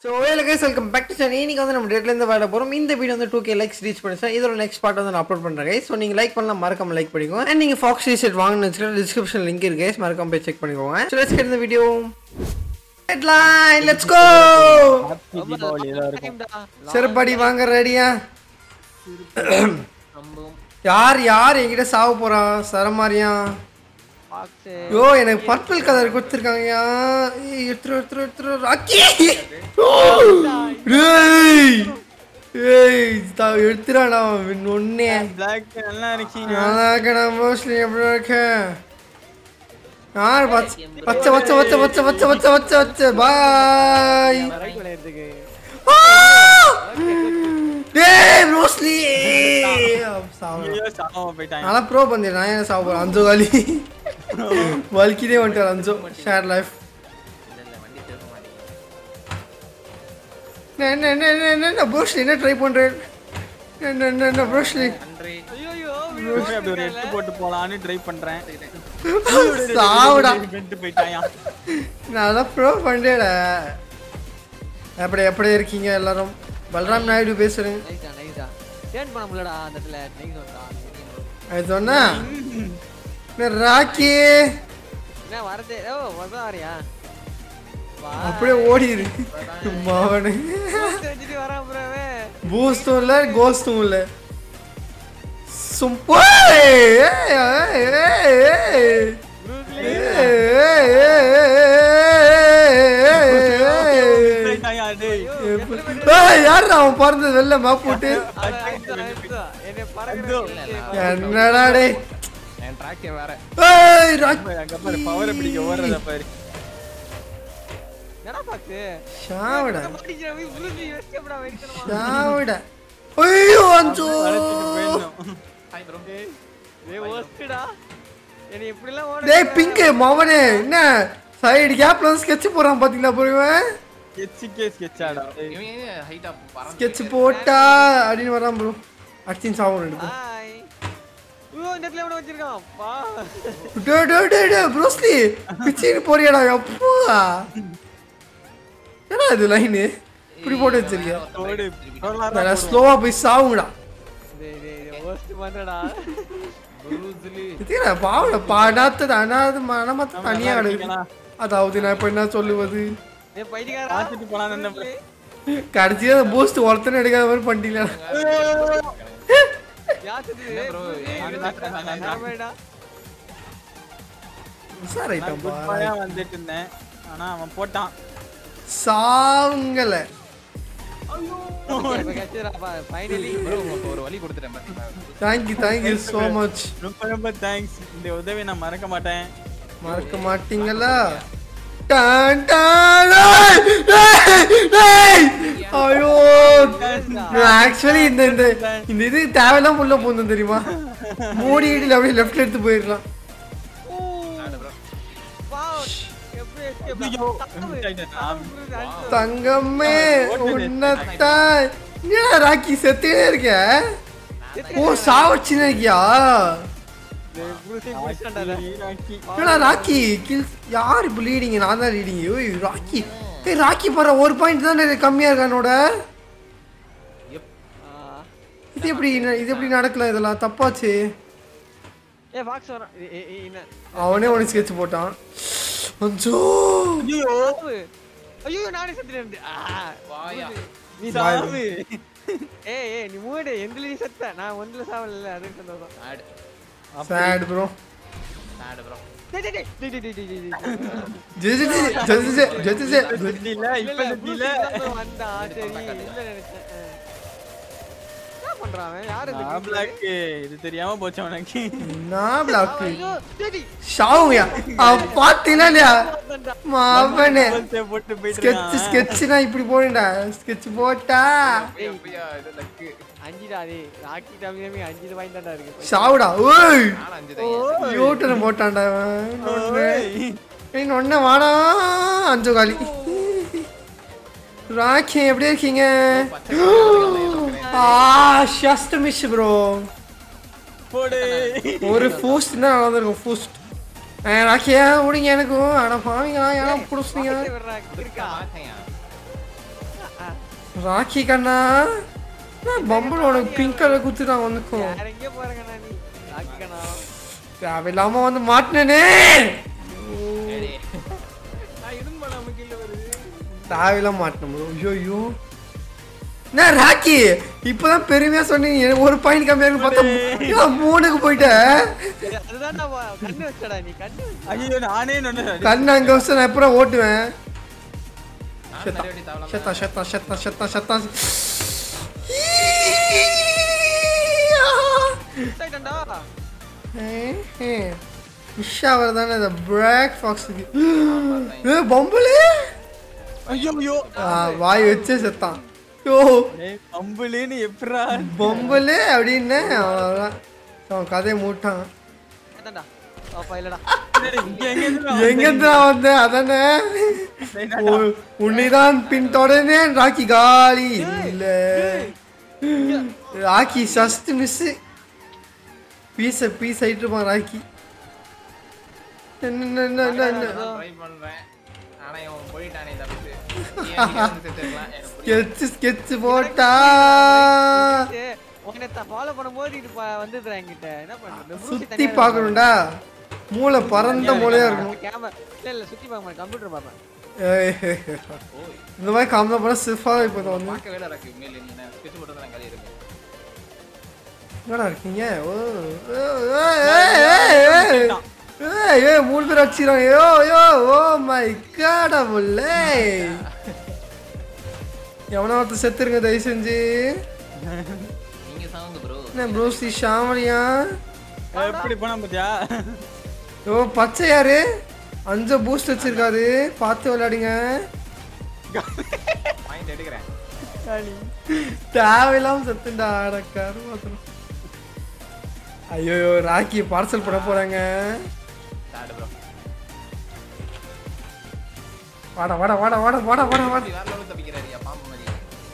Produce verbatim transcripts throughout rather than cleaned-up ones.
So hello guys, welcome back to channel. இன்னைக்கு வந்து நம்ம டேட்ல இருந்து வாட போறோம். இந்த வீடியோ வந்து two K likes reach பண்ணிச்சா இதோட next part வந்து நான் அப்லோட் பண்றேன் guys. So நீங்க லைக் பண்ணலாம், மறக்காம லைக் பண்ணிக்கோங்க. And நீங்க Fox T-shirt வாங்கணும்னு வெச்சா description link இருக்கு guys. மறக்காம போய் செக் பண்ணிக்கோங்க. So let's get in the video. Headline, let's go. சரபடி வாங்க ரெடியா? யார் யார் என்கிட்ட சாவ போறான்? சரமாரியா? யோ எனக்கு பர்பிள் கலர் கொடுத்திருக்காங்கயா. எத்ரு எத்ரு எத்ரு ராக்கி. டேய் ஏய் தா எடுத்துறாடா ஒண்ணே. Black நல்லா இருக்கீங்க. நல்லா இருக்கடா மோஸ்ட்லி எப்படி இருக்க? யார் பச்ச பச்ச பச்ச பச்ச பச்ச பச்ச பச்ச பச்ச பச்ச பை. டேய் மோஸ்ட்லி ஐயோ சாவ போய்ட்டான். நான் ப்ரோ பண்ணேன். நான் என்ன சாவ போறேன்? அஞ்சோ காலி வல்கிதே வந்துட்டார் அஞ்சோ. ஷேர் லைஃப் நே நே நே நே நே ப்ரோஸ்லி என்ன ட்ரை பண்றேன்? நே நே நே நே ப்ரோஸ்லி ஐயோ ஐயோ அப்படியே ஒரு எட்டு போட்டு போலாம்னு ட்ரை பண்றேன். சாவுடா வெண்ட் போய்ட்டாயா. நான் ப்ரோ பண்ணேடா. எப்படி எப்படி இருக்கீங்க எல்லாரும்? பல்ராம் நாயுடு பேசுறேன். நைஸா நைஸா டேர்ன் பண்ண முடியலடா அந்த இடத்துல நைஸ் வந்தா. அது சொன்னா ராக்கி என்ன வரதே ஓ வந்தாரியா அப்படியே ஓடிரு மாவனே. செஞ்சிட்டு வரான் ப்ரோவே. பூஸ்டும் இல்ல கோஸ்டும் இல்ல சும்போ. யாரு அவன் பறந்தது வெளில மேப் போட்டு என்னடா டே என் ட்ராக் வேற. ஏய் ராக் அங்க பாரு பவர் பிடிக்க ஓடுறத பாரு. என்னடா பாக்கு ஷாவடா மாட்டிக்கிறவே ப்ரூஸ்லி எஸ்கேப்டா வெயிட்டனமா. ஷாவடா ஐயோ அஞ்சோ. Hi bro. டேய் ஓஸ்டடா என்ன இப்படி எல்லாம் ஓட. டேய் பிங்க் மவனே என்ன சைடு கேப்ல ஸ்கெட்ச் போறான் பாத்தீங்களா போறவன்? எச்கே ஸ்கெட்சாடா. இவன் ஹைட் அப் பறந்து ஸ்கெட்ச் போட்டா அப்படினு வரான் ப்ரோ. அடிச்சின் சாவணும் எடுக்கும். ஹாய் ஓ இந்த இடத்துல எவனோ வச்சிருக்கான் பா. டே டே டே டே ப்ரோஸ்லி பிச்சின்னு போறியாடா அப்பா. என்ன இது லைன் இப்படி போட்டு வச்சிருக்கியா? ஓடு நான் ஸ்லோவா போய் சாவுங்கடா. டேய் டேய் ஓஸ்ட் பண்றடா ப்ரூஸ்லி. இதுல பாவல பாடாத அனாத மனமத்த தனியா அடக்கு. அதாவது நான் இப்ப என்ன சொல்லுவது? ஏய் பைடிகாரா பாத்துட்டு போலாம் அந்த கடைசியா பூஸ்ட் ஒருத்தனை எடுக்காத மாதிரி பண்ணிட்டீங்களா? யாத்துது ப்ரோ நாமடா சார் ஐட்டம் குட்பாயா வந்துட்டு இருந்தேன். ஆனா அவன் போட்டான். சாங்கல இப்ப கச்சராப்பா ஃபைனலி ப்ரோ ஒரு வழி கொடுத்துட்டேன் பாத்தீங்களா. Thank you thank you so much. ரொம்ப ரொம்ப தேங்க்ஸ். இந்த உதவியை நான் மறக்க மாட்டேன். மறக்க மாட்டீங்களா? டான் டான் டேய் ஐயோ ஆக்சுவலி இந்த இந்த இந்த இது தேவையில்லாம உள்ள போணும் தெரியுமா? மூடிட்டு அப்படியே லெஃப்ட் எடுத்து போயிடலாம். தங்கமே உன்னத்தாய் என்ன ராக்கி செத்தே இருக்க? ஓ சாவச்சினே இருக்கியா? என்னடா ராக்கி கில் யார் இப்ப லீடிங்? நான் தான் லீடிங். ஓய் ராக்கி ஏய் ராக்கி பாரு ஒரு பாயிண்ட் தான் கம்மியா இருக்கானோட. இது எப்படி இது எப்படி நடக்கல? இதெல்லாம் தப்பாச்சு. ஏய் பாக்ஸ் வர என்ன அவனே ஒரு ஸ்கெட்ச் போட்டான். அஞ்சோ ஐயோ ஐயோ நானே செத்துறேன். வாயா நீ சாவு. ஏய் ஏய் நீ மூடு எந்தில நீ செத்த. நான் ஒண்ணுல சாவல அது சந்தோஷம். ஆட் sad bro. sad bro. டேய் டேய் டேய் டேய் டேய் டேய் ஜெ ஜெ ஜெ ஜெ ஜெ ஜெ ஜெ இல்ல இப்ப இல்ல வந்தா சரி இல்ல நினைச்சேன். என்ன பண்றான் யார் இது? நான் பிளாக் இது தெரியாம போச்சு உனக்கு. நான் பிளாக் டேய் ஷாவுயா அவ பாத்தீனா இல்லையா மாவனே போட்டு போயிட்டு ஸ்கெட்ச் ஸ்கெட்ச்னா இப்படி போடுடா. ஸ்கெட்ச் போட்டா ஐயா இது லக்கு அஞ்சுடா டேய் ராக்கி டமியமி அஞ்சு பாயிண்ட் தான்டா இருக்கு. ஷாவுடா ஓய் நான் அஞ்சு தான் யூட்டன போட்டான்டா அவன். ஏய் நொண்ண வாடா அஞ்சு காலி. ராக்கி எப்படி இருக்கீங்க? ஆ ஜஸ்ட் மிஸ் ப்ரோ. போடு ஒரு ஃபூஸ்ட் தான் நடந்துருக்கும் ஃபூஸ்ட். ராக்கியா ஓடிங்க எனக்கு. அட பாவீங்களா யாரா புடிச்சீங்க? இருக்கா ராக்கி கண்ணா நான் பம்பல் உனக்கு பிங்க் கலர் குத்துட்டான் வந்துக்கும் வேற எங்கே போறேங்கண்ணா நீ ராக்கி கண்ணா தேவையில்லாம வந்து மாட்டினே நான் இதுவும் பண்ணாம கீழே வருது தேவையில்லாம மாட்டினோம் ஐயோ ஐயோ நான் ராக்கி இப்பதான் பெருமையா சொன்னீங்க ஒரு பாயிண்ட் கம்மியா இருக்கு பார்த்தா மூணுக்கு போயிட்டேன் அதுதான் கண்ணு வச்சடா நீ கண்ணு ஐயோ நானே நொன்னு கண்ணு அங்க வச்சு நான் எப்பறம் ஓட்டுவேன் ஷெத்தா ஷெத்தா ஷெத்தா ஷெத்தா ஷெத்தா சைடண்டா இஷா வரதானே இந்த பிளாக் ஃபாக்ஸுக்கு ஏ பம்புலே ஐயோ ஐயோ வாய் வச்சே செத்தான் யோ பம்புலேன்னு எப்படா பம்புலே அப்படின்னு அவ்வளோதான் அவன் கதையை மூட்டான் ஏதாண்டா அப்பா இல்லடா எங்கேருந்து நான் வந்தேன் அதானே உன்னைதான் பின்தொடர்ந்தேன் ராக்கி காலி இல்ல Rocky just miss piece piece ஆயிட்டு இருப்பான் ராக்கி என்ன என்ன என்ன என்ன ட்ரை பண்றேன் ஆனா இவன் போயிட்டானே தப்பிச்சு ஸ்கெட்ச் ஸ்கெட்ச் போட்டா உன்னை ஃபாலோ பண்ணும்போது இது வந்துதுடா என்கிட்ட என்ன பண்றது சுத்தி பார்க்கணும்டா மூளை பறந்த மூளையா இருக்கும் கேமரா இல்ல இல்ல சுத்தி பார்க்க மாட்டேன் கம்ப்யூட்டர் பார்ப்பேன் இந்த மாதிரி காமெடி பண்ண சிஃபா இப்போ வந்து பார்க்க வேலை இருக்கு மேல நீ ஸ்கெட்ச் போட்டு தான் கதை இருக்கு என்னடா இருக்கீங்க ஓ ஏய் ஏய் மூணு பேர் அடிச்சிராங்க யோ யோ ஓ மை காட் அபுல்லே எவனா ஒருத்தர் செத்துருங்க தயவு செஞ்சு நீங்க சாவுங்க ப்ரோ என்ன ப்ரோஸ்டி ஷாமரியா எப்படி போனா பாத்தியா ஓ பச்சை யாரு அஞ்சு பூஸ்ட் வச்சிருக்காரு பார்த்து விளையாடுங்க பாயிண்ட் எடுக்கிறேன் தேவையில்லாம செத்துண்டா அடக்காரு மாத்திரம் ஐயோ ராக்கி பார்சல் பண்ண போறாங்க ஸ்டார்ட் ப்ரோ வாடா வாடா வாடா வாடா வாடா வாடா வாடா வேற லெவல் தப்பிக்கிறாரியா பாம்பு மாதிரி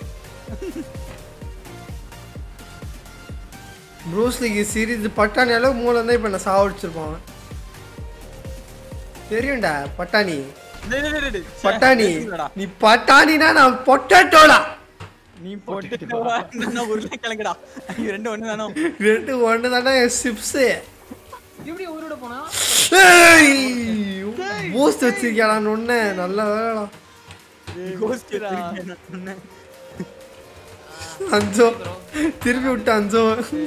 ப்ரூஸ்லிக்கு சீரிஸ் பட்டாணி அளவு மூளை தான் இப்போ நான் சாவடிச்சிருப்பான் தெரியும்டா பட்டாணி பட்டாணி நீ பட்டாணினா நான் பொட்டேட்டோடா நீ போட்டு உருளைக்கிழங்குடா ரெண்டு ஒண்ணு தானோ ரெண்டு ஒன்று தானே சிப்ஸு எப்படி ஊரோட போனா பூஸ்ட் வச்சிருக்கியாடா ஒன்று நல்ல வேலைடா அஞ்சோ திருப்பி விட்டு அஞ்சோ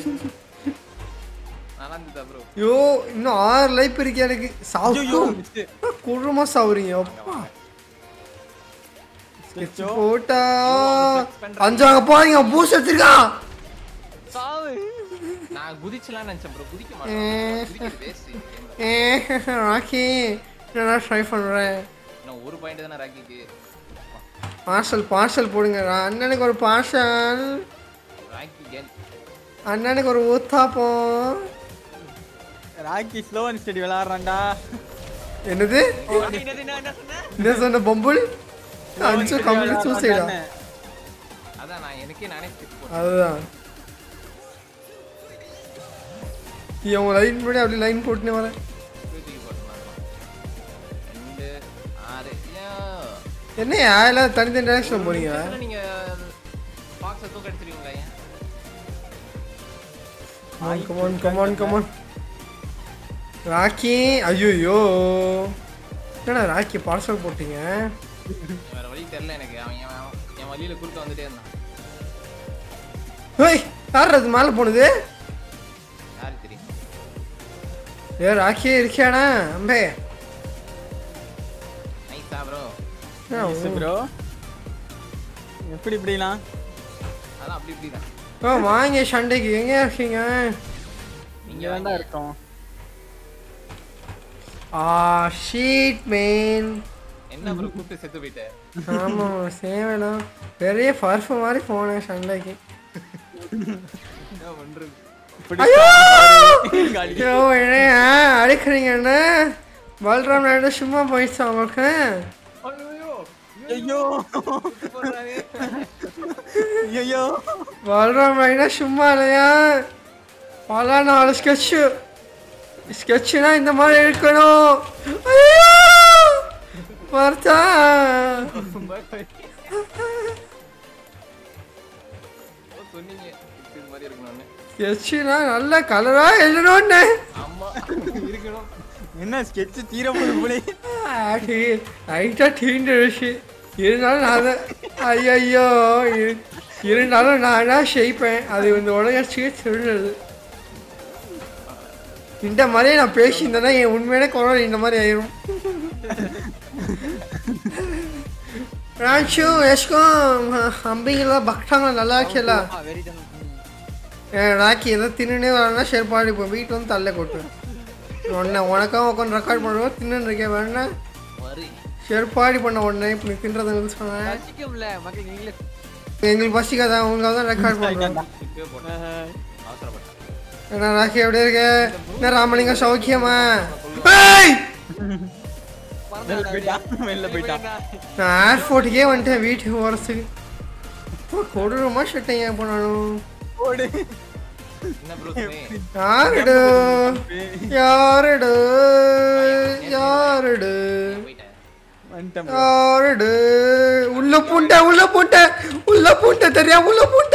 நல்லா இருந்துதா ப்ரோ யோ இன்னும் ஆறு லைஃப் இருக்கு எனக்கு சாப்பிட்டு குழுமா சாவுறீங்க அப்பா போட்டா அஞ்சு அங்க போறீங்க பூஸ்ட் வச்சிருக்கான் சாவு நான் குதிச்சலாம் நினைச்சேன் ப்ரோ குதிக்க மாட்டேன் குதிக்கிறது வேஸ்ட் ஏ ராக்கி நான் ட்ரை பண்றேன் நான் ஒரு பாயிண்ட் தான ராக்கிக்கு பார்சல் பார்சல் போடுங்க அண்ணனுக்கு ஒரு பார்சல் ராக்கி கேல் அண்ணனுக்கு ஒரு ஊத்தாப்பம் ராக்கி ஸ்லோ அண்ட் ஸ்டடி விளையாடுறான்டா என்னது என்ன சொன்ன பொம்புள் அஞ்சு கம்ப்ளீட் சூசைடா அதான் நான் எனக்கே நானே ஸ்கிப் போட்டேன் அதுதான் இவன் லைன் பண்ணி அப்படி லைன் போட்டுனே வரேன் தூக்கி போட்டுலாம் ரெண்டு ஆறு என்னையா எல்லாம் தனித்தனி டைரக்ஷன் போறீங்க நீங்க பாக்ஸை தூக்க எடுத்துருவீங்களா ஏன் கமான் கமான் கமான் ராக்கி ஐயோ என்னடா ராக்கி பார்சல் போட்டீங்க வேற வழி தெரியல எனக்கு அவன் அவன் என் வழியில குறுக்க வந்துட்டே இருந்தான் ஏய் யார் அது மேலே போனது யாரு தெரியும் ஏ ராக்கி இருக்கியாடா அம்பே நைஸா ப்ரோ ப்ரோ எப்படி இப்படிலாம் அதான் அப்படி இப்படி தான் ஓ வாங்க சண்டைக்கு எங்க இருக்கீங்க இங்க தான்டா இருக்கோம் ஆ ஷீட் மேன் என்ன ப்ரோ கூப்பிட்டு செத்து போயிட்ட ஆமா சேவலாம் பெரிய பர்ஃப் மாதிரி போனேன் சண்டைக்கு என்ன பண்றது ஐயோ ஐயோ என்ன அடிக்கிறீங்கண்ணா பல்ராம் நாயுடு சும்மா போயிடுச்சு அவங்களுக்கு ஐயோ ஐயோ பல்ராம் நாயுடு சும்மா இல்லையா பல நாலு ஸ்கெட்சு ஸ்கெட்சுனா இந்த மாதிரி இருக்கணும் ஐயோ பார்த்தா இருக்கணும்னு. ஸ்கெட்ச்னா நல்ல கலரா எழுதணும்னு. ஆமா இருக்கணும். என்ன ஸ்கெட்ச் தீர போகுது போலே. ஆடி ரைட்டா தீண்டுச்சு. இருந்தாலும் நான் ஐயோ இருந்தாலும் நான் என்ன ஷேப்பேன் அது வந்து உலக ஸ்கெட்ச் எழுதுறது. இந்த மாதிரியே நான் பேசியிருந்தேன்னா என் உண்மையான குரல் இந்த மாதிரி ஆயிரும். ராஜு எஸ்கம் அம்பிங்களா பக்தாங்களா நல்லா இருக்கல. ராக்கி ஏதோ தின்னுனே வரனா ஷேர்பாடி போ வீட்டு வந்து தள்ள கொட்டு. உடனே உனக்காக உட்காந்து ரெக்கார்ட் பண்ணுவோம் தின்னு இருக்கேன் வேணா ஷேர்பாடி பண்ண உடனே இப்படி தின்றதுன்னு சொன்னேன். எங்களுக்கு பசிக்காதா உங்களுக்காக தான் ரெக்கார்ட் பண்ணுறோம். என்ன ராக்கி எப்படி இருக்க? என்ன ராமலிங்கம் சௌக்கியமா? நான் ஏர்போர்ட்டுக்கே வந்துட்டேன் வீட்டுக்கு வரத்துக்கு. கொடூரமா ஷட்டேன் ஏன் போனாலும். யாருடு யாருடு யாருடு யாருடு உள்ள பூண்ட உள்ள பூண்ட உள்ள பூண்ட தெரியாம உள்ள பூண்ட.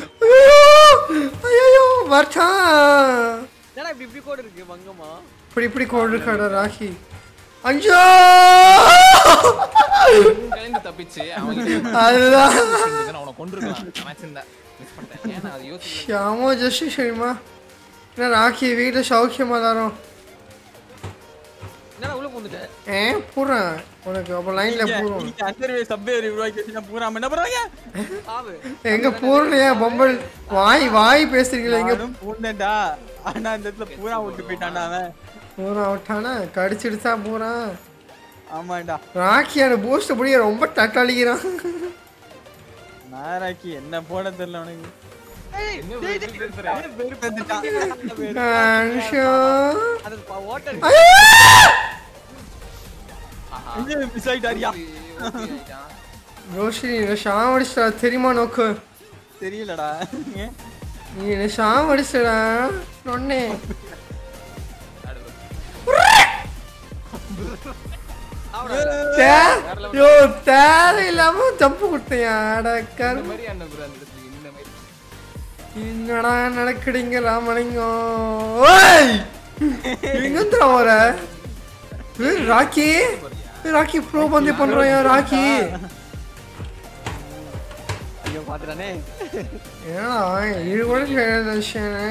ஐயோ வர்ச்சா இப்படி இப்படி கோடு இருக்கு மங்கம்மா. இப்படி இப்படி கோடு இருக்காடா ராக்கி. அஞ்சோ கலந்து தப்பிச்சு அவன் அதுதான் அவனை கொன்றுக்கலாம். மேட்ச் இந்த மிஸ் பண்ணிட்டேன். ஏன்னா அது யோசிக்கல. ஷாமோ ஜஸ்ட் சரிமா என்ன ராக்கி வீட்டில் சௌக்கியமா தாரோம். என்னடா உள்ள பூந்துட்டேன். ஏ பூரா உனக்கு அப்போ லைன்ல பூரும் அண்டர்வே சப்வே ரிவாய் கேட்டினா பூரா என்ன பண்றாங்க? ஆவு எங்க பூரலையா பொம்பல் வாய் வாய் பேசுறீங்களா? எங்க பூந்தேன்டா ஆனா அந்த இடத்துல பூரா விட்டு போயிட்டான்டா அவன். பூரா விட்டானா கடிச்சிடுச்சா பூரா. ஆமாண்டா ராக்கியான பூஸ்ட் புடிய ரொம்ப தட்டாளிக்கிறான். நாராக்கி என்ன போட தெரியல உனக்கு. என்ன பேசுற? அன்ஷோ அது வாட்டர் இங்க மிஸ் ஆயிட்டாரியா? ரோஷினி என்ன ஷாவடிச்சா தெரியுமா நோக்கு? தெரியலடா. நீ என்ன ஷாவடிச்சடா நொன்னே. யோ தேவையில்லாம ஜம்பு கொடுத்தையா அடக்கர். இந்த மாதிரி அண்ணன் குரு அந்த இடத்துல இந்த மாதிரி என்னடா நடக்குறீங்க ராமலிங்கம்? ஓய் எங்க வர? ராக்கி ராக்கி ப்ரோ பந்தே பண்றாயா ராக்கி? ஐயோ பாத்துறானே. ஏன்னா இது கூட விஷயம்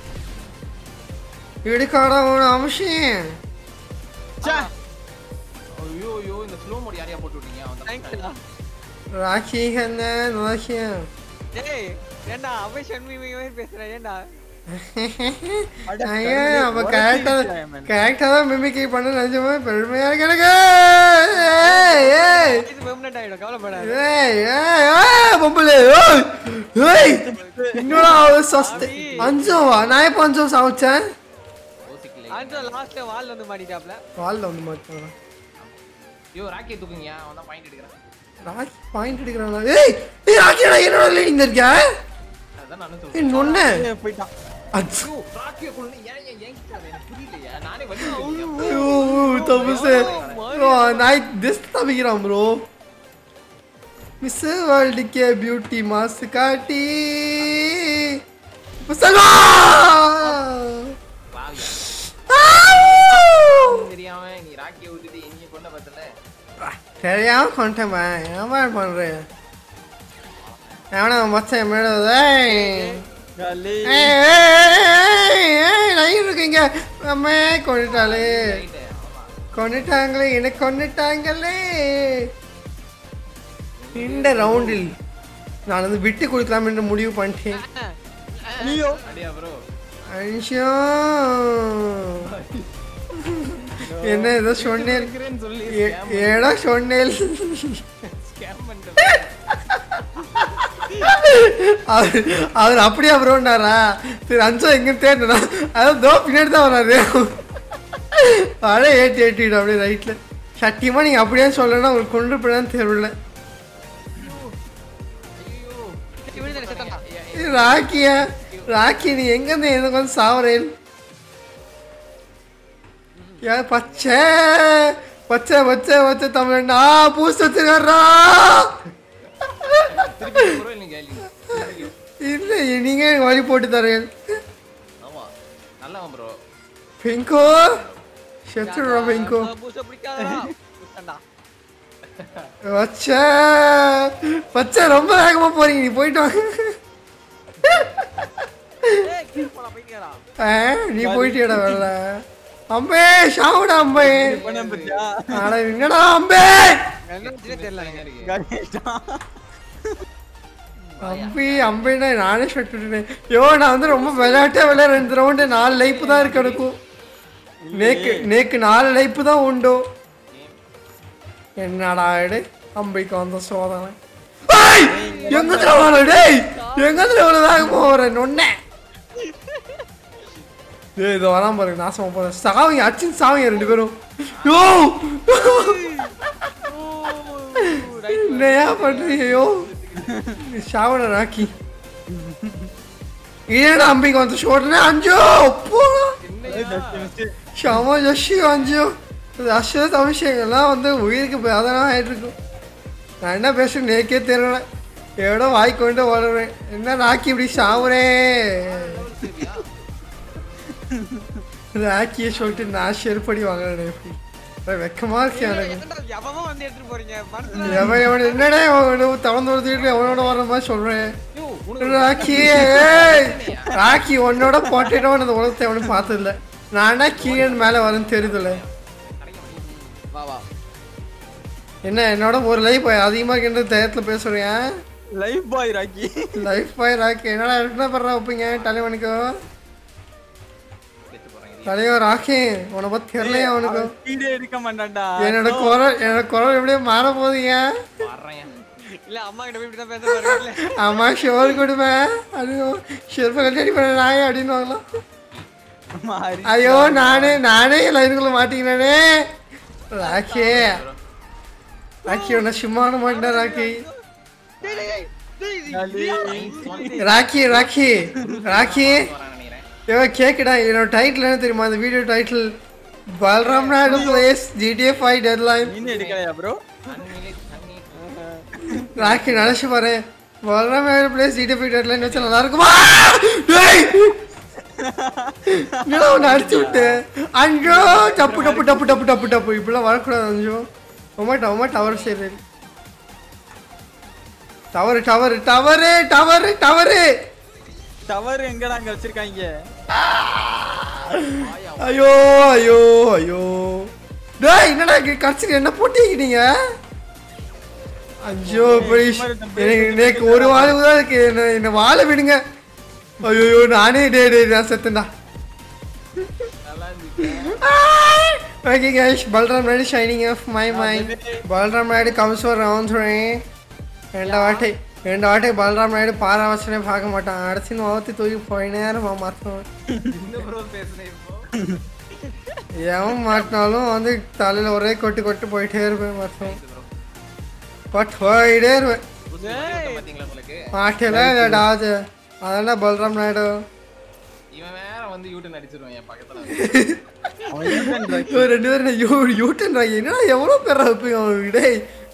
இடுக்காடா ஒரு அம்சம். ஐயோ ஐயோ இந்த ஸ்லோ மோட் யாரையா போட்டு விட்டீங்க? அவன் ராக்கி என்ன ராக்கி? ஏய் ஏண்டா அவ ஷண்மிமே பேசுற ஏண்டா? ஐயா அவ கேரக்டர் கேரக்டர் தான் மிமிக்ரி பண்ண நிஜமா பெருமையா இருக்கு எனக்கு. ஏய் ஏய் இது பெர்மனன்ட் ஆயிடும் கவலைப்படாத. ஏய் ஏய் ஏய் பொம்பளே ஏய் ஏய் இன்னொரு சஸ்தே அஞ்சோவா நான் எப்போ அஞ்சோ சாவுச்சேன்? அஞ்சோ லாஸ்ட்ல வால் வந்து மாட்டிட்டாப்ல. வால்ல வந்து மாட்டான். ஐயோ ராக்கி தூக்குங்க அவன் தான் பாயிண்ட் எடுக்கறான். ராக்கி பாயிண்ட் எடுக்கறானா? ஏய் ஏய் ராக்கிடா என்னோட லீடிங் இருக்க. அதான் நானும் ஏய் சொல்றேன். நொண்ணே போய்ட்டான். அச்சோ ராக்கிய கொண்டு ஏன் ஏன் ஏன் கிட்ட எனக்கு புரியலையா? நானே வந்து ஐயோ தபுசே ப்ரோ நான் திஸ் தபிக்கிறான் ப்ரோ. மிஸ் வேர்ல்ட் கே பியூட்டி மாஸ் காட்டி புசலா தெரியாம நீ ராக்கிய விட்டுட்டு எங்க கொண்ட பத்தல. தெரியாம கொண்டேமா ஏமா பண்றேன்? எவனா மச்சான் மேடதே காலி லைன் இருக்கீங்க அம்மே கொண்டுட்டாலே கொண்டுட்டாங்களே என்ன கொண்டுட்டாங்களே. இந்த ரவுண்டில் நான் வந்து விட்டு கொடுக்கலாம் என்று முடிவு பண்ணிட்டேன். நீயோ அடியா ப்ரோ அன்ஷோ என்ன ஏதோ சொன்னேன் சொல்லி ஏடா சொன்னேன். ஸ்கேம் பண்ணிட்டேன். அவர் அப்படியே ப்ரோண்டாரா? சரி அஞ்சோ எங்க தேடனா அதான் தோ பின்னாடி தான் வராது. அப்படியே ஏற்றி ஏற்றிடும் அப்படியே ரைட்ல. சத்தியமா நீங்க அப்படியே சொல்லணும்னா உங்களுக்கு கொண்டு போயிடான்னு தெரியல. ராக்கியா ராக்கி நீ எங்க இருந்து எனக்கு வந்து சாவரேன்? யார் பச்சை பச்சை பச்சை பச்சை தமிழ் நான் பூசு வச்சுக்கிறா. திருப்பி ப்ரோ நீங்க கேளுங்க. இல்லை நீங்கள் வழி போட்டு தரேன். ஆமா நல்லவன் ப்ரோ. Bingo செத்துடுறா Bingo. பூச பிடிக்காதடா பூசண்டா. வச்சா பச்சை ரொம்ப வேகமாக போறீங்க, நீ போயிட்டு வாங்க. ஏய் கீழ போடா பைத்தியக்காரா. ஆ நீ போயிட்டியடா வரல. அம்பே ஷாவுடா அம்பே. பண்ண பத்தியா அட என்னடா அம்பே என்னன்னு தெரியல எனக்கு. கணேஷா அம்பி அம்பேனா நானே ஷாட் விட்டுட்டேன். யோ நான் வந்து ரொம்ப விளையாட்டே விளையாட ரெண்டு ரவுண்டு நாலு லைஃப் தான் இருக்கு எனக்கும். நேக்கு நேக்கு நாலு லைஃப் தான் உண்டோ. என்னடா ஆயிடு அம்பிக்கு வந்த சோதனை. எங்கத்துல வர டேய் எங்கத்துல இவ்வளவு வேகமா வர நொன்னே. ஏய் இது வராம பாருங்க நாசமா போற. சாவிங்க அச்சின் சாவிங்க ரெண்டு பேரும். யோ என்னையா பண்றீங்க யோ ஷாவட ராக்கி. ஏன்னா அம்பிக்கு வந்து ஷோட்னே அஞ்சோ போங்க. ஷாமா ஜஷி அஞ்சோ ரஷ்ய தமிழ்லாம் வந்து உயிருக்கு பேதனா ஆயிட்டு இருக்கும். நான் என்ன பேசுறேன் நேக்கே தெரியல. எவ்வளோ வாய் கொண்டு வளர்றேன். என்ன ராக்கி இப்படி சாவுறேன். ராக்கியை சொல்லிட்டு நான் செருப்படி வாங்குறேன். எப்படி வெக்கமா இருக்கேன் எனக்கு. எவனோ வந்து எடுத்துட்டு போறீங்க மனசுல. எவன் எவன் என்னடே தவந்து வருது எவனோட வர மாதிரி சொல்றேன். ராக்கி ராக்கி உன்னோட போட்டேட்டோ அந்த உலகத்தை எவனும் பார்த்ததில்ல. நானா கீழே மேலே வரேன்னு தெரியுதுல்ல. வா வா. என்ன என்னோட ஒரு லைஃப் அதிகமாக கிட்ட தைரியத்தில் பேசுறேன். Lifebuoy Rocky. Lifebuoy Rocky என்னடா என்ன பண்ணுறா வைப்பீங்க தலைவனுக்கு. தலைவர் ராக்கி உன்னை பற்றி தெரியலையா அவனுக்கு. வீடியோ எடுக்க மாட்டான்டா. என்னோட குரல் என்னோட குரல் எப்படியே மாற போகுதுங்க. இல்ல அம்மா கிட்ட போய் இப்படி தான் பேச பாருங்க. அம்மா ஷோர் கொடுமை அது ஷெல்ஃபை கட்டி அடி பண்ண நாயே அப்படின்னு வாங்கலாம். ஐயோ நானே நானே லைனுக்குள்ள மாட்டிக்கினானே. ராக்கி ராக்கி உன்னை சும்மான மாட்டேன் ராக்கி. ராக்கி ராக்கி ராக்கி ஏவோ கேக்குடா. என்னோட டைட்டில் என்ன தெரியுமா அந்த video title? Balram Naidu plays GTA five deadline. நீ எடுக்கலையா ப்ரோ? ராக்கி நினைச்சு பாரு. Balram Naidu plays GTA five deadline வச்சா நல்லா இருக்குமா? நான் அடிச்சு விட்டு அஞ்சோ டப்பு டப்பு டப்பு டப்பு டப்பு டப்பு இப்படிலாம் வரக்கூடாது. அஞ்சோ ரொம்ப ரொம்ப டவர் சரி. Tower tower tower tower tower tower எங்கடா அங்க வச்சிருக்காங்க? ஐயோ ஐயோ ஐயோ டேய் என்னடா கடிச்சிட்டு என்ன போட்டிக்கிட்டீங்க? அஞ்சோ ப்ளீஸ் எனக்கு ஒரு வாழ்வு தான் இருக்கு. என்ன என்ன வாழ விடுங்க. ஐயோ நானே டே டே நான் செத்தேன்டா. Okay guys, Balram Nadu shining off my mind. Balram Nadu comes for round three. ரெண்டு வாட்டி ரெண்டு வாட்டி பல்ராம் நாயுடு பாராவசனே பார்க்க மாட்டான். அடிச்சு நோத்தி தூக்கி போய் நேரம் மாற்றோம். எவன் மாட்டினாலும் வந்து தலையில் ஒரே கொட்டு கொட்டு போயிட்டே இருப்பேன். மாற்றோம் பட் போயிட்டே இருப்பேன். மாட்டல இல்லடா அது அதெல்லாம் பல்ராம் நாயுடு. இவன் வேற வந்து யூட்டன் அடிச்சிருவான் என் பக்கத்துல. ரெண்டு பேரும் யூ யூட்டன் ராக்கி என்னடா எவ்வளோ பேர் வைப்பீங்க அவங்க விடே.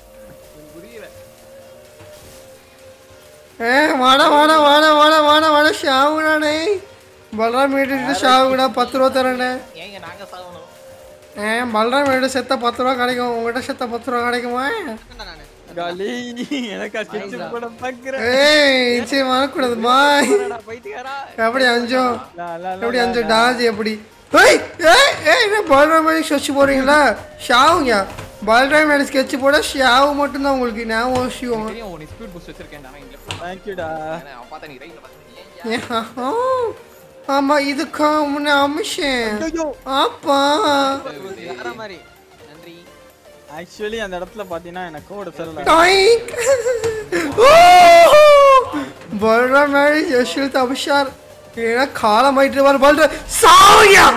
ஏ வாடா வாடா வாடா வாடா வாடா வாடா ஷாவுடானே. பல்ராம் வீட்டு ஷாவுடா பத்து ரூபா தரேன். ஏங்க நாங்க சாவணும். ஏ பல்ராம் வீடு செத்தா பத்து ரூபா கிடைக்கும். உங்ககிட்ட செத்தா பத்து ரூபா கிடைக்குமா? காலி எனக்கு ஸ்கெட்ச் போட பாக்குறேன். ஏய் சரி வரக்கூடாது பாய். பைத்தியக்காரா. எப்படி அஞ்சோ எப்படி அஞ்சோ டாஜ் எப்படி? ஏய் ஏய் ஏய் என்ன பல்ராம் வீடு ஸ்கெட்ச் போடுறீங்களா? ஷாவுங்க பல்ராம் வீடு ஸ்கெட்ச் போட ஷாவு மட்டும் தான் உங்களுக்கு ஞாபகம் வச்சுக்கோங்க. தெரியும் உனக்கு ஸ்பீட் பூஸ்ட் வச்சிருக்கேன் நான் இங்க. தேங்க் யூ டா. நான் பார்த்தா நீ ரைட்ல பாத்தீங்க. ஆமா இதுக்கு முன்ன அமிஷன் அப்பா வேற மாதிரி. நன்றி. ஆக்சுவலி அந்த இடத்துல பாத்தீங்கன்னா எனக்கு கோட் சொல்லல. டாயிங் பல்ராம் மேரி யஷில் தபஷார் ஏனா காலமாயிட்டு வர பல்ரா சாவுயா.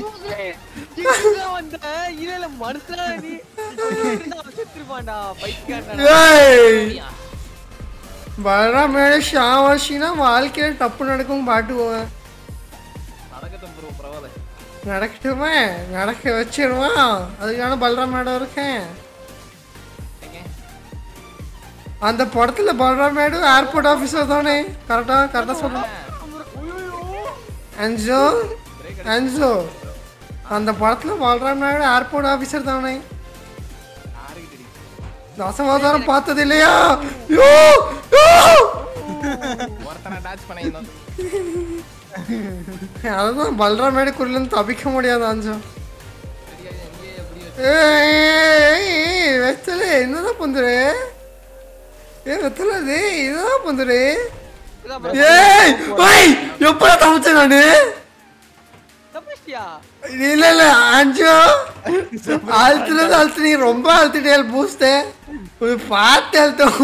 வந்த இல்ல மனுஷனா நீ செத்துருவான்டா பைத்தியக்காரா. ஏய் பல்ராம் மேரி ஷாவஷினா வாழ்க்கையில தப்பு நடக்கும் பாட்டுவோம். நடக்கட்டும் ப்ரோ பரவாயில்லை. நடக்கட்டுமே நடக்க வச்சிருவான். அதுக்கான பல்ராம் மேடம் இருக்கேன். அந்த படத்துல பல்ராம் நாயுடு ஏர்போர்ட் ஆஃபீஸர் தானே கரெக்டா கரெக்டா சொல்றேன் அஞ்சோ அஞ்சோ அந்த படத்துல பல்ராம் நாயுடு ஏர்போர்ட் ஆஃபீஸர் தானே தசமாதாரம் பார்த்தது இல்லையா அதுதான் பல்ராம் நாயுடு குறிலிருந்து தப்பிக்க முடியாது அஞ்சோ வெத்தலை என்னதான் பந்துரு ஏ வெத்தலை அது இதுதான் பந்துரு எப்படா தப்பிச்சேன் நானு இல்ல இல்ல அஞ்சோ அழுத்துறது அழுத்து நீ ரொம்ப அழுத்திட்டே பூஸ்ட பார்த்து அழுத்தம்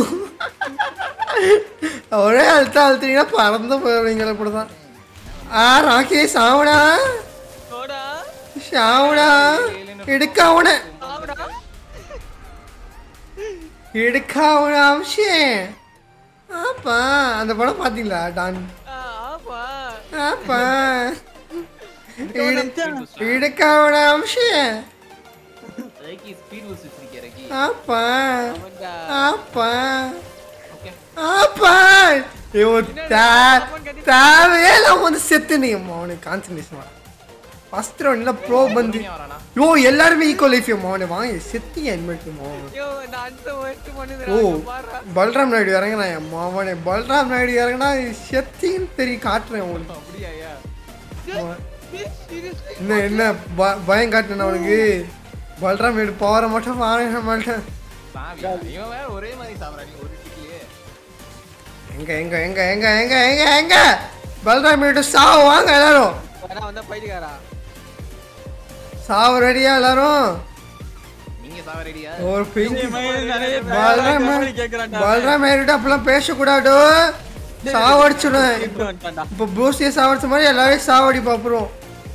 ஒரே அழுத்த அழுத்தீங்கன்னா பறந்து போயிருவீங்க இப்படிதான் ஆ ராக்கி சாவடா சாவடா எடுக்க அவன எடுக்க அவன அம்சம் ஆப்பா அந்த படம் பாத்தீங்களா டான் ஆப்பா எடுக்க அவன அம்சம் ஆப்பா ஆப்பா ஆப்பா தேவையே நான் வந்து செத்து நீ அவனுக்கு கான்சன்ட்ரேஷன் ஃபர்ஸ்ட் ரவுண்ட்ல ப்ரோ வந்து யோ எல்லாரும் ஈக்குவல் லைஃப் மோனே வாங்க செத்தி அட்மிட் மோ ஓ பல்ராம் நாயுடு இறங்கனா மாவனே பல்ராம் நாயுடு இறங்கனா செத்தின்னு தெரிய காட்டுறேன் உங்களுக்கு அப்படியாயா என்ன என்ன பயம் காட்டுன அவனுக்கு பல்ராம் நாயுடு பவர மட்டும் பாருங்க மாட்டேன் இவன் வேற ஒரே மாதிரி சாவறானே ஒரு டிக்கிலே எங்க எங்க எங்க எங்க எங்க எங்க எங்க பல்ராம் நாயுடு சாவு வாங்க எல்லாரும் வரா வந்தா பைடிகாரா சாவ ரெடியா எல்லாரும் நீங்க சாவ ரெடியா ஒரு பிஞ்சி பல்ராம் பல்ராம் நாயுடு அப்பலாம் பேச கூடாது சாவடிச்சுடுவேன் இப்போ ப்ரூஸ்லியே சாவடிச்ச மாதிரி எல்லாரையும் சாவடி பாப்புறோம்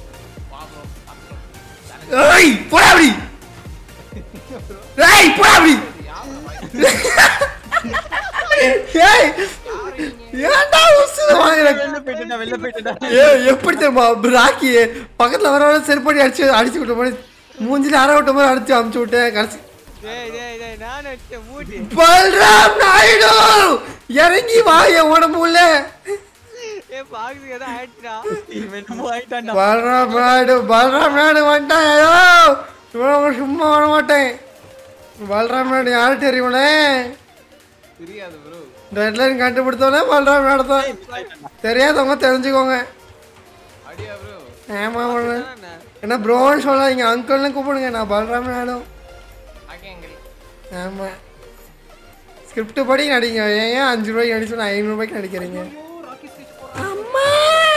ஏய் போடா அப்படி ஏய் போடா அப்படி ஏய் ஏன்டா உசுர வாங்குற வெளில போய்டா வெளில போய்டா ஏய் எப்படி தெரியுமா ராக்கி பக்கத்துல வரவன செருப்படி அடிச்சு அடிச்சு விட்ட மாதிரி மூஞ்சில அரை விட்ட மாதிரி அடிச்சு அமுச்சு விட்டேன் கடைசி டேய் டேய் டேய் நான் அடிச்ச மூடி பல்ராம் நாயுடு இறங்கி வா என் உடம்புல ஏ பாக்குது ஏதோ ஆயிடுடா இவன் நம்ம ஆயிட்டான்டா பல்ராம் நாயுடு பல்ராம் நாயுடு வந்துட்டாயோ இவன் சும்மா வர மாட்டேன் பல்ராம் நாயுடு யாரு தெரியுமனே தெரியாது ப்ரோ டெட்லைன் கண்டுபிடித்தோனே பல்ராம் நாயுடு தான் தெரியாதவங்க தெரிஞ்சுக்கோங்க அடியா ப்ரோ ஏமா பண்ண என்ன ப்ரோன்னு சொல்லாதீங்க அங்கிள்னு கூப்பிடுங்க நான் பல்ராம் நாயுடு ஆமா ஸ்கிரிப்ட் படி நடிங்க ஏன் அஞ்சு ரூபாய்க்கு நடிச்சு நான் ஐநூறு ரூபாய்க்கு நடிக்கிறீங்க அம்மா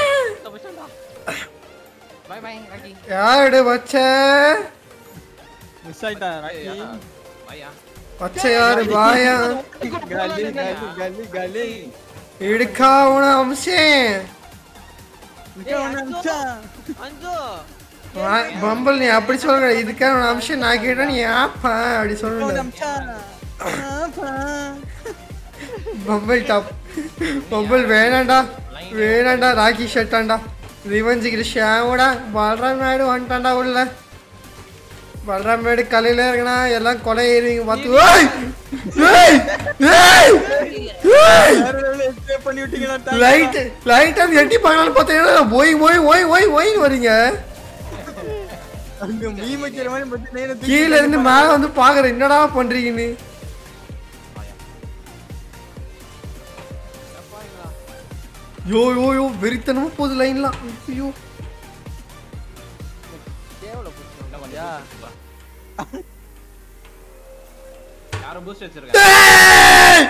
பை பை ராக்கி யாரு வச்ச மிஸ் ஆயிட்டா ராக்கி பையா வச்ச யாரு பாயா காலி காலி காலி காலி இடுக்கா உன அம்சம் அஞ்சோ பம்பல் நீ அப்படி சொல்ற இதுக்கான ஒரு அம்சம் நான் கேட்டேன் நீ ஆப்பா அப்படி சொல்ற பம்பல் டாப் பம்பல் வேணாண்டா வேணாண்டா ராக்கி ஷர்ட்டாண்டா ரிவெஞ்சுக்கு ஷாவோடா பல்ராம் நாயுடு வந்துட்டான்டா உள்ள பல்ராம் நாயுடு கலையில இருக்கனா எல்லாம் கொலை ஏறிங்க பார்த்து லைட் லைட் அது எட்டி பார்க்கலான்னு பார்த்தீங்கன்னா ஓய் ஓய் ஓய் ஓய் ஓய்னு வரீங்க அங்க மீம் வைக்கிற மாதிரி பத்தி நேரா கீழ இருந்து மேல வந்து பாக்குறேன் என்னடா பண்றீங்கன்னு யோ யோ யோ வெறித்தனமா போகுது லைன்லாம் ஐயோ கேவல புடிச்சா வண்டியா யாரோ பூஸ்ட் வச்சிருக்காங்க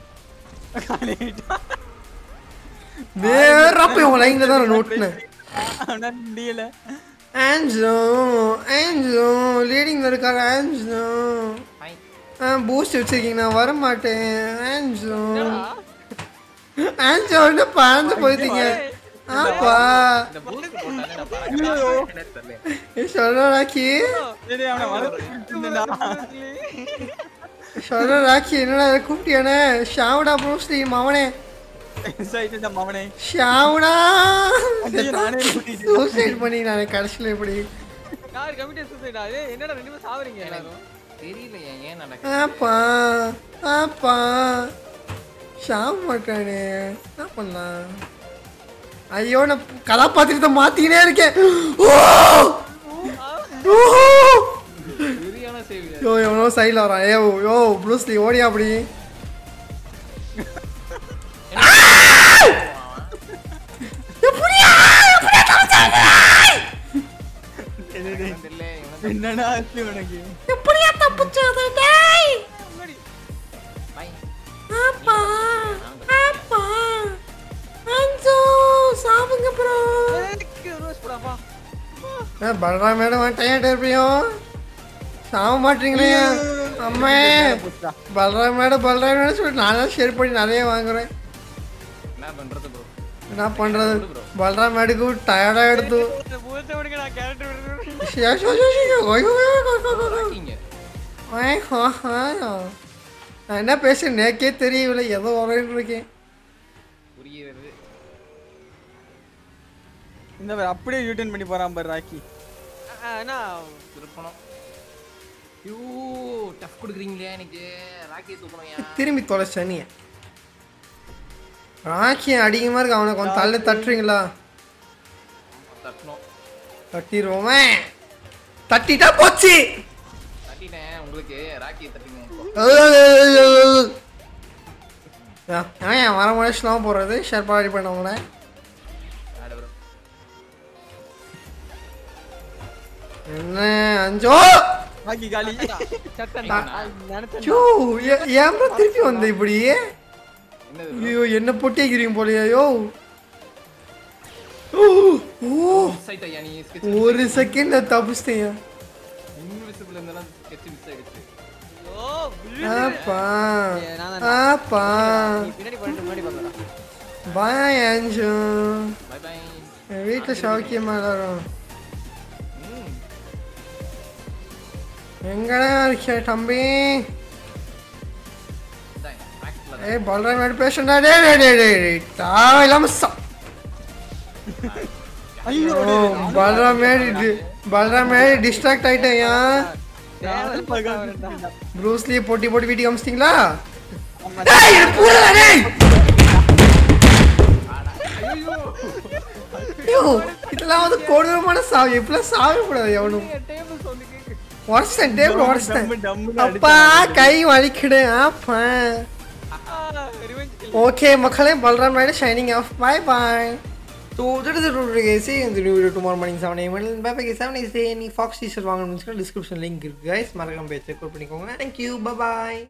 நேரா போய் உன் லைன்ல தான் நோட்னேன் ஆனா முடியல ஆன்ஜோ ஆன்ஜோ லீடிங்ல இருக்காரு ஆன்ஜோ ஆ பூஸ்ட் வச்சிருக்கீங்க நான் வர மாட்டேன் ஆன்ஜோ ஆன்ஜோ என்ன பறந்து போயிட்டீங்க ஆப்பா இந்த பூஸ்ட் போட்டானே நான் பறக்கறேன் சொல்ற ராக்கி டேய் அவன வரதுடா சொல்ற ராக்கி என்னடா கூப்பிட்டியானே ஷாவுடா ப்ரூஸ்லி மவனே சைடுடா மவனே ஷாவுடா நானே சூசைட் பண்ணி நான் கடைசில எப்படி யார் கமிட்டி சூசைடா ஏய் என்னடா ரெண்டு பேரும் சாவறீங்க எல்லாரும் தெரியல ஏன் நடக்குது. ஆப்பா ஆப்பா ஷாம் மாட்டானே என்ன பண்ணலாம்? ஐயோ நான் கதாபாத்திரத்தை மாத்திக்கினே இருக்கேன். ஓ ஓ சரியான சேவ். யோ எவனோ சைடில் வரான். ஏ யோ ப்ளூஸ்லி ஓடியா அப்படி. என்னடா ஆச்சு உனக்கு? எப்படியா தப்பிச்சது டேய்? பை. ஆப்பா ஆப்பா அஞ்சோ சாவுங்க ப்ரோ. ரோஸ் போடாப்பா. ஏ பல்ரா மேடம் டயர்ட் இருப்பியோ சாவ மாட்டீங்களே. அம்மே பல்ரா மேடம் பல்ரா மேடம் சொல்லி நான் தான் ஷேர் பண்ணி நிறைய வாங்குறேன். என்ன பண்றது ப்ரோ? என்ன பண்றது? பல்ரா மேடுக்கு டயர்டா எடுத்து பூத்த விடுங்க நான் கேரக்டர் விடுறேன். ஷோ ஷோ ஷோ ஷோ ஓய் ஓய் ராக்கிங்க. ஓய் ஹா ஹா நான் என்ன பேசுறேன் நேக்கே தெரியவில்லை. ஏதோ வரேன்னு இருக்கேன். புரியுது. இந்த பாரு அப்படியே யூட்டர்ன் பண்ணி போறான் பாரு ராக்கி. அண்ணா திருப்பணும். யூ டஃப் கொடுக்குறீங்களே எனக்கு. ராக்கி தூக்கணும்யா. திரும்பி தொலைச்ச நீ. ராக்கி அதிகமாக இருக்கு. அவனை கொஞ்சம் தள்ளி தட்டுறீங்களா? தட்டணும். தட்டிடுவோமே. தட்டிட்டா போச்சு. தட்டிட்டேன் உங்களுக்கு. ராக்கி தட்டிங்க. ஏன் வர முடிச்சுலாம் போடுறது ஷேர் ரெடி பண்ணவங்கள. என்ன அஞ்சோ ராக்கி காலி. ஏன் திருப்பி வந்த இப்படி? ஐயோ என்ன பொட்டிக்கிறீங்க போலையோ. ஒரு செகண்ட் தப்பிச்சிட்டேன். இன்விசிபிள் இருந்தாலும் ஸ்கெட்ச் மிஸ் ஆயிடுச்சு. ஆப்பா ஆப்பா பின்னாடி பண்ணிட்டு முன்னாடி பார்க்கறா. பாய் அஞ்சு. Bye bye. வீட்டில் சௌக்கியமா எல்லாரும்? எங்கடா இருக்க தம்பி? ஏ பல்ரா மேடு பேசுறா. டே டே டே டே தாவ இல்லாம சா. ஐயோ பல்ரா மேடு பல்ரா மேடு டிஸ்ட்ராக்ட் ஆயிட்டேயா. ப்ரூஸ்லி போட்டி போட்டு வீட்டுக்கு அமிச்சிட்டீங்களா? டேய் இது பூரா டேய். ஐயோ இதெல்லாம் வந்து கொடூரமான சாவு. இப்பலாம் சாவே கூடாது எவனும். வருஷம் டேபிள் வருஷம் அப்பா கை வலிக்குது. ஆப்பா ஓகே மக்களே பல்ரா மேடு shining off. Bye bye. So that is it guys. இந்த video tomorrow morning seven AM bye bye guys. Seven AM நீ ஃபாக்ஸ் டீ ஷர்ட் வாங்கணும்னு லிஸ்கிரிப்ஷன் லிங்க் இருக்கு கைஸ். மறக்காம போய் செக் அவுட் பண்ணிக்கோங்க. தேங்க்யூ பை பாய்.